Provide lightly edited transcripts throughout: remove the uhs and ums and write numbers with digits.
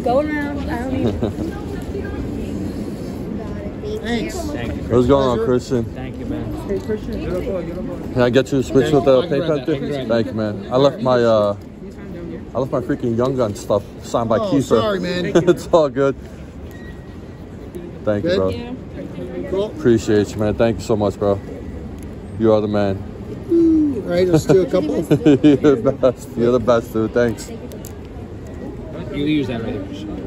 Go around. I don't need. Thanks. Thank you. What's going on, Christian? Thank you, man. Hey, Christian. Can I get you to switch with the PayPal that. thing? Thank you, man. I left my freaking Young Gun stuff signed by Kiefer. Sorry, man. It's all good. Thank you, bro. Yeah. Cool. Appreciate you, man. Thank you so much, bro. You are the man. All right, let's do a couple. You're the best. You're the best, dude. Thanks. You use that right here.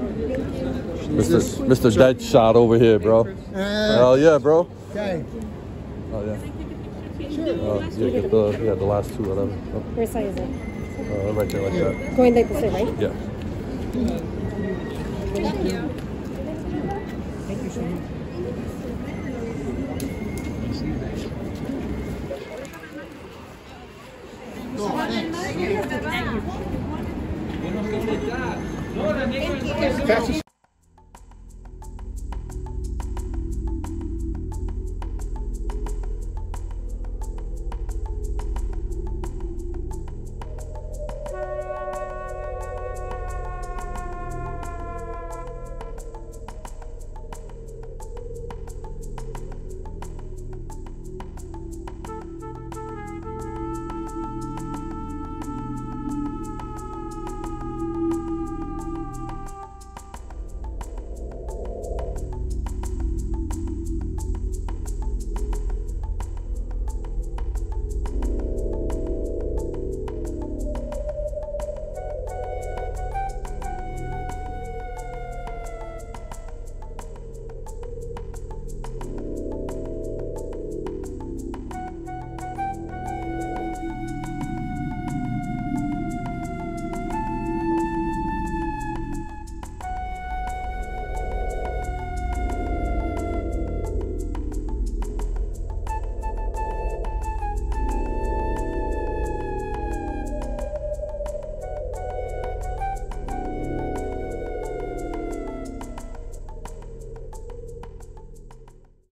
Mr. Deadshot over here, bro. Hell yeah, bro. Okay. Oh, yeah. Yeah, get the last two, whatever. Where side is it? Right there, like that. Going like this way, right? Yeah. Thank you. Thank you so much. Oh, thanks.